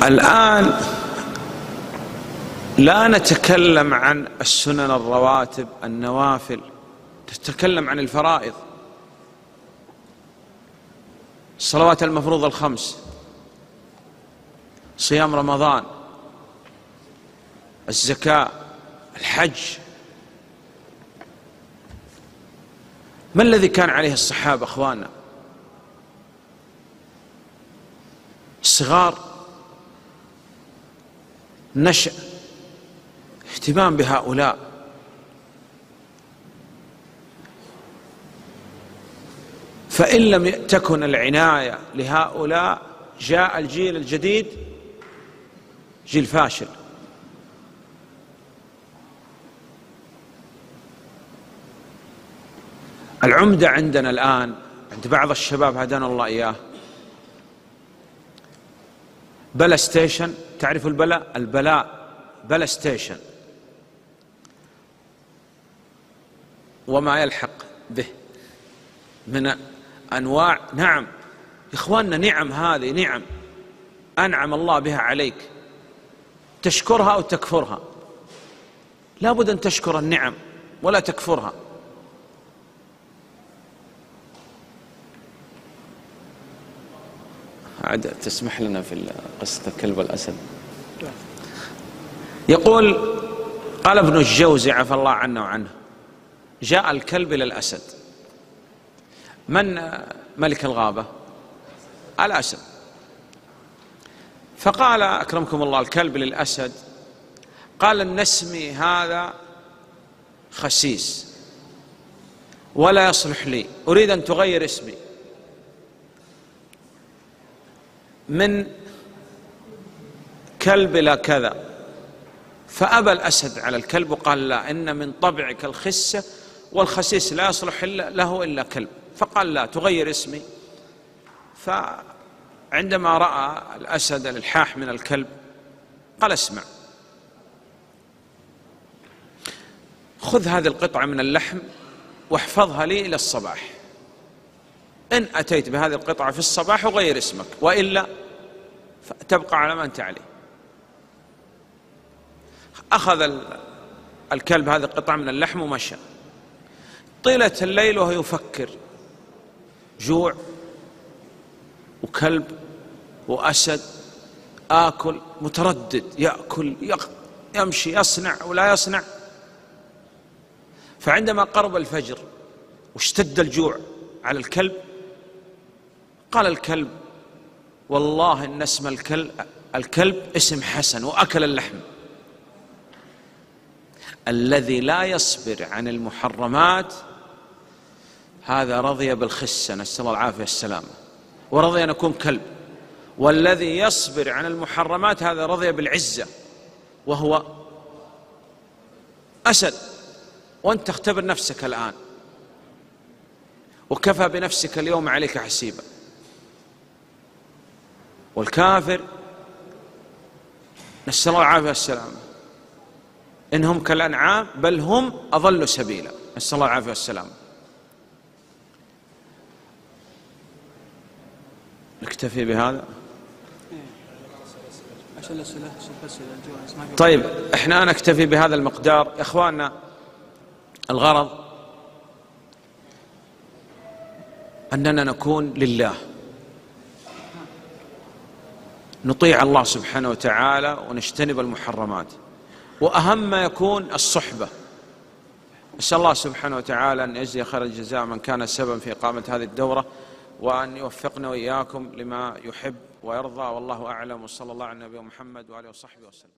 الآن لا نتكلم عن السنن الرواتب النوافل، نتكلم عن الفرائض، الصلوات المفروضة الخمس، صيام رمضان، الزكاة، الحج. ما الذي كان عليه الصحابة أخواننا؟ الصغار، نشأ، اهتمام بهؤلاء. فإن لم تكن العناية لهؤلاء جاء الجيل الجديد جيل فاشل. العمدة عندنا الآن عند بعض الشباب هدانا الله إياه بلا ستيشن. تعرف البلاء بلا ستيشن وما يلحق به من أنواع. نعم إخواننا، نعم، هذه نعم أنعم الله بها عليك، تشكرها أو تكفرها. لا بد أن تشكر النعم ولا تكفرها. عاد تسمح لنا في قصة الكلب والأسد. يقول قال ابن الجوزي عفى الله عنه وعنه: جاء الكلب إلى الأسد. من ملك الغابة؟ الأسد. فقال أكرمكم الله الكلب للأسد، قال: إن اسمي هذا خسيس ولا يصلح لي، أريد أن تغير اسمي من كلب إلى كذا. فأبى الأسد على الكلب وقال: لا، إن من طبعك الخسة والخسيس لا يصلح له إلا كلب. فقال: لا، تغير اسمي. فعندما رأى الأسد الإلحاح من الكلب قال: اسمع، خذ هذه القطعة من اللحم واحفظها لي إلى الصباح. إن أتيت بهذه القطعة في الصباح وغير اسمك، وإلا تبقى على ما أنت عليه. أخذ الكلب هذه القطعة من اللحم ومشى. طيلة الليل وهو يفكر: جوع وكلب وأسد، آكل، متردد، يأكل، يمشي، يصنع ولا يصنع. فعندما قرب الفجر واشتد الجوع على الكلب، قال الكلب: والله إن اسم الكلب اسم حسن، وأكل اللحم. الذي لا يصبر عن المحرمات هذا رضي بالخسة، نسأل الله العافية والسلامة، ورضي أن يكون كلب. والذي يصبر عن المحرمات هذا رضي بالعزة وهو أسد. وأنت اختبر نفسك الآن، وكفى بنفسك اليوم عليك حسيبا. والكافر نسأل الله العافية والسلامة إنهم كالأنعام بل هم أضل سبيلا، نسأل الله العافية والسلامة. نكتفي بهذا. طيب احنا نكتفي بهذا المقدار يا اخواننا. الغرض أننا نكون لله، نطيع الله سبحانه وتعالى ونجتنب المحرمات، وأهم ما يكون الصحبة. أسأل الله سبحانه وتعالى أن يجزي خير الجزاء من كان سببا في إقامة هذه الدورة، وأن يوفقنا وإياكم لما يحب ويرضى، والله أعلم. وصلى الله على النبي محمد وآله وصحبه وسلم.